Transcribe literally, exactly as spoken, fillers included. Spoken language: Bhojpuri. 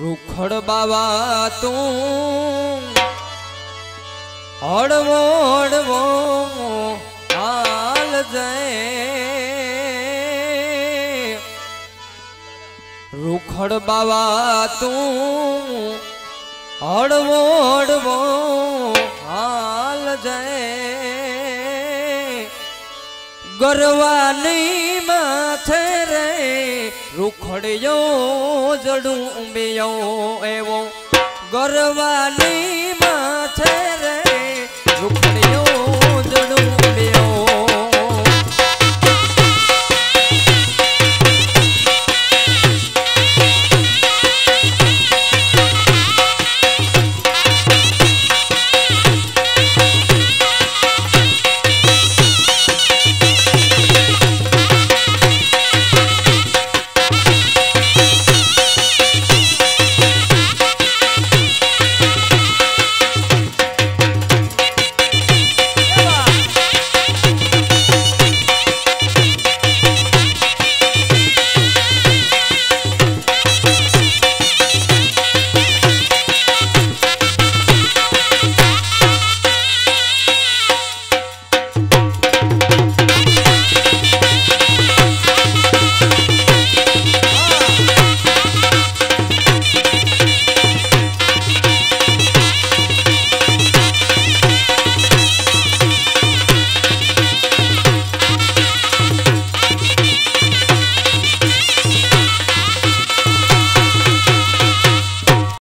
रुखड़ बाबा तू अड़वो अड़वो हाल जाए रुखड़ बाबा तू अड़वो अड़वो हाल जाए गरवानी माथे रे रुखड़ियो जड़ू बियो एवो गरवानी माथे रे